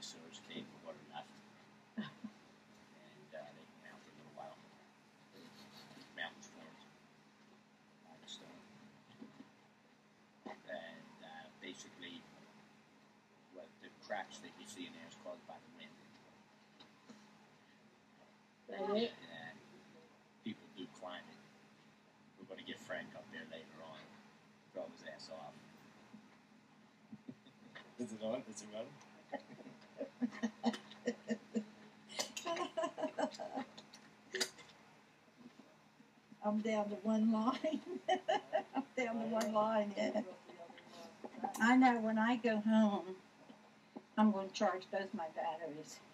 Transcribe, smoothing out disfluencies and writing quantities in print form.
dinosaurs came, the water left. And they went out for a little while. Mountains formed. Limestone. And basically, what the cracks that you see in there is caused by the wind. And people do climb it. We're going to get Frank up there later on. Throw his ass off. Is it on? Is it running? I'm down to one line. I'm down to one line. Yeah. I know when I go home, I'm going to charge both my batteries.